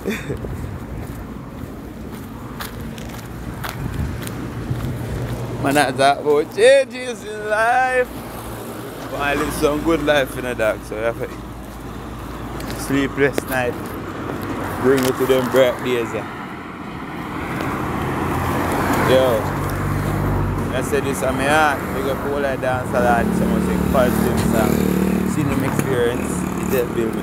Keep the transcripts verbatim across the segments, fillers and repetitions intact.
Man, I talk about changes in life. But I live some good life in the dark, so you have to sleepless night. Bring it to them bright days. Yeah. Yo, I said this on my heart. Big up all I dance a lot. Someone sing positive song. See them experience, it helped build me.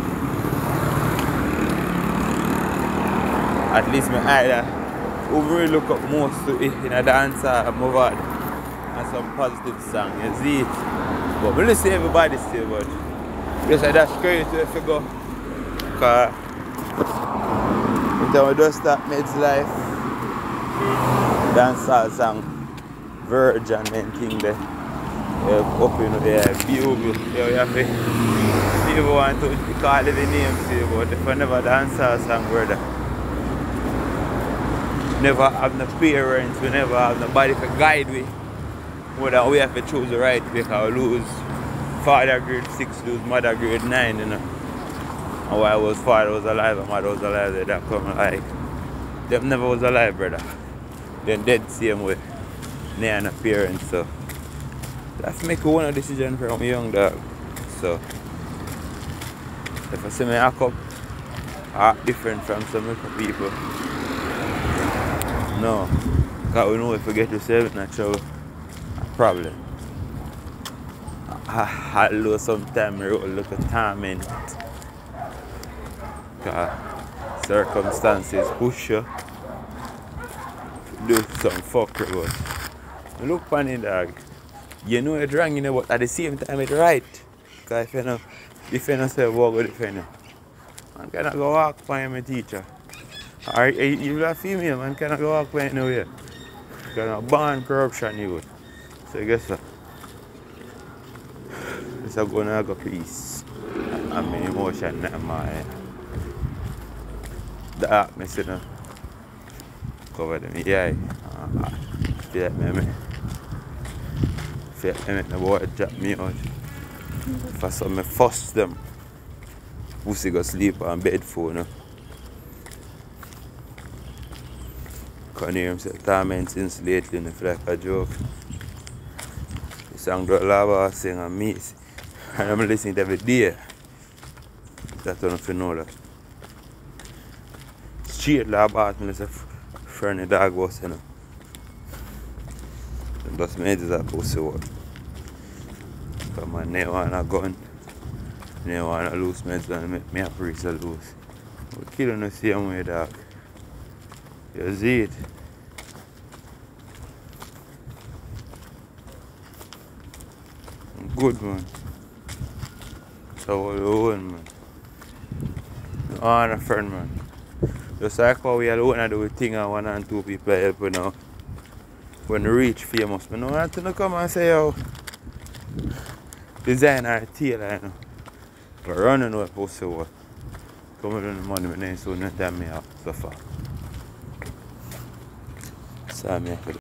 At least my either who really look up most to it in a dancer and move on. And some positive song, you see it. But we listen to everybody still, but just like that's crazy to if you go. Because when we just start Med's life, dancehall song, Verge and then thing there. Uh, up in there, Bugle. You have to, people want to call the name to you, but if I never dancehall song, brother. Never have no parents, we never have nobody to guide we. More than we have to choose the right way, because we lose father grade six, lose mother grade nine, you know. And while I was father was alive and mother was alive, they don't come like them never was alive, brother. Then dead same way. They and no parents, so that's make one a decision from a young dog. So if I see me act up, I act different from some little people. No, because we know if we get yourself in a trouble, a problem. I, although sometimes I wrote a little torment, because circumstances push you to do some fuckery. But look funny, dog. You know it's wrong, you know, but at the same time it's right. Because if you know, if you know, say, walk with defend you. Man cannot go walk for my teacher. Or if you're a female, man cannot go walk by anywhere. Because I'm born corruption, you would. So I guess so. It's a going to go peace. I mean, emotion, not my. The darkness, you know. Cover them, yeah. Uh, feel like me, me. Feel like me, the boy drop me out. For some, I fuss them. Pussy go sleep on bed phone, you know. Can hear him say torment since lately and I feel like a joke. The song that Lava sing and me. And I'm listening to it every day. That's what I know that. Straight Lava asked me to say friendly dog was, you know. And that's me is a pussy word. Because man never want a gun. Never want to lose meds and make me a priest to lose. We kill him the same way, dog. You see it? Good, man. So what you own, man? You want a friend, man. Just like how we alone and do a thing and one and two people help you now. When you reach famous, I don't want to come and say, yo, designer tailor, you know. But running with pussy what? Come with the money, but then soon you tell me how so far. So I'm here.